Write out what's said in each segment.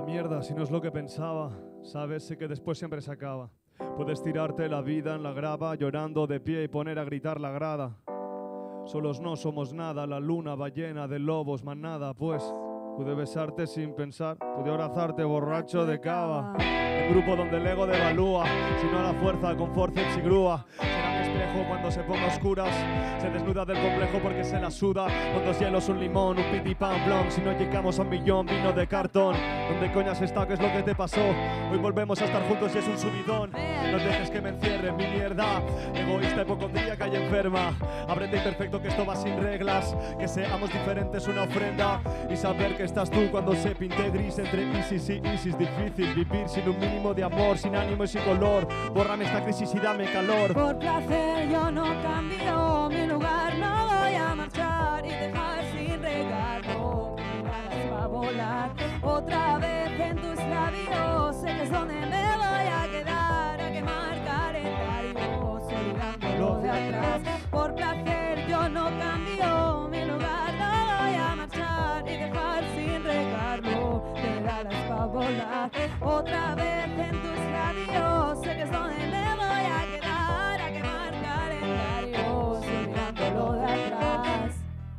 Mierda, si no es lo que pensaba, sabes, sé que después siempre se acaba. Puedes tirarte la vida en la grava, llorando de pie y poner a gritar la grada. Solos no somos nada, la luna va llena de lobos, más nada, pues. Pude besarte sin pensar, pude abrazarte borracho de cava. Un grupo donde el ego devalúa, sino a la fuerza con forceps y grúa. Será mi espejo cuando se ponga a oscuras, se desnuda del complejo porque se la suda. Con 2 hielos, un limón, un piti pan blanc. Si no llegamos a 1 millón, vino de cartón. ¿Dónde coñas está? ¿Qué es lo que te pasó? Hoy volvemos a estar juntos y es un subidón. No dejes que me encierre en mi mierda, egoísta, hipocondríaca y enferma. Ábrete imperfecto que esto va sin reglas, que seamos diferentes una ofrenda. Y saber que estás tú cuando se pinte gris entre ISIS y ISIS. Difícil vivir sin un mínimo de amor, sin ánimo y sin color. Bórrame esta crisis y dame calor. Por placer yo no cambio mi lugar, no voy a marchar y dejar sin regalo. Miradas va a volar otra vez en tus labios, sé que es donde me voy a quedar, a quemar calendarios, olvidando de atrás. Por placer yo no cambio mi lugar, no voy a marchar y dejar sin regarlo. Miradas va a volar otra vez en tus labios, sé que es donde me voy a quedar, a quemar calendarios, olvidándolo de atrás.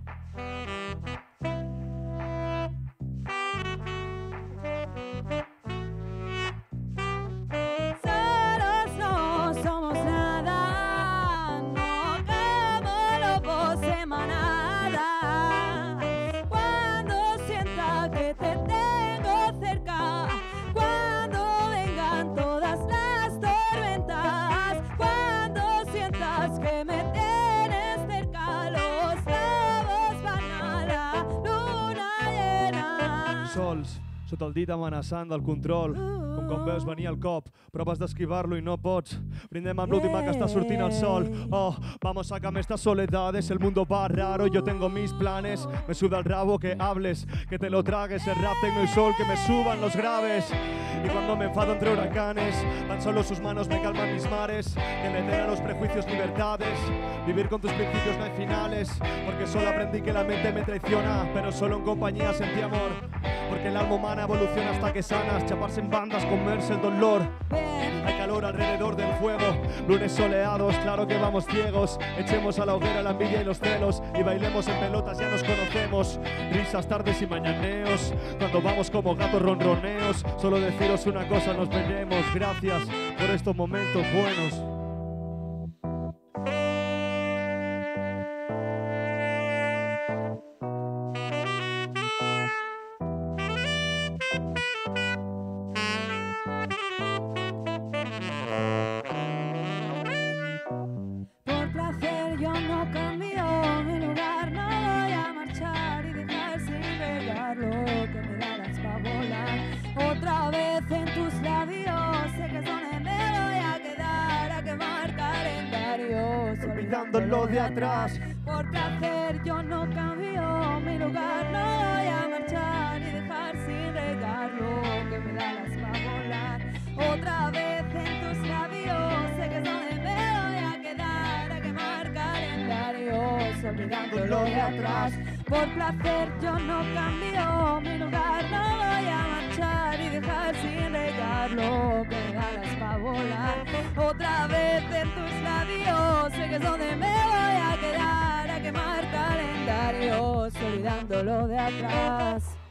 Solos no somos nada, no como lobos de manada. Cuando sienta que te tengo cerca, cuando vengan todas las tormentas, cuando sientas que me tienes cerca, los lobos van a la luna llena. Sols, sota el dit amenaçant del control. Com veus venir el cop, proves d'esquivar-lo i no pots. Brindem amb l'última que està sortint el sol. Oh, vamos, sácame estas soledades, el mundo va raro, yo tengo mis planes. Me suda el rabo que hables, que te lo tragues, el rap, tecno y sol, que me suban los graves. Y cuando me enfado entre huracanes, tan solo sus manos me calman mis mares. Que le den a los prejuicios libertades. Vivir con tus principios no hay finales, porque solo aprendí que la mente me traiciona, pero solo en compañía sentí amor. Porque el alma humana evoluciona hasta que sanas, chaparse en bandas, comerse el dolor. Hay calor alrededor del fuego, lunes soleados, claro que vamos ciegos. Echemos a la hoguera la envidia y los celos y bailemos en pelotas, ya nos conocemos. Risas, tardes y mañaneos, cuando vamos como gatos ronroneos. Solo deciros una cosa, nos veremos. Gracias por estos momentos buenos. Por placer yo no cambio mi lugar, no voy a marchar y dejar sin regarlo, que me darás pa' volar otra vez en tus labios, sé que es donde me voy a quedar, a quemar calendarios, Olvidándolo de atrás. Por placer yo no cambio mi lugar, no voy a marchar y dejar sin regarlo, que me darás pa' volar otra vez en tus labios, sé que es donde me voy a quedar, a quemar calendarios, olvidándolo de atrás. Por placer yo no cambio mi lugar, no voy a marchar y dejar sin regarlo, que me darás pa' volar otra vez en tus labios, sé que es donde me voy a quedar, a quemar calendarios, olvidándolo de atrás.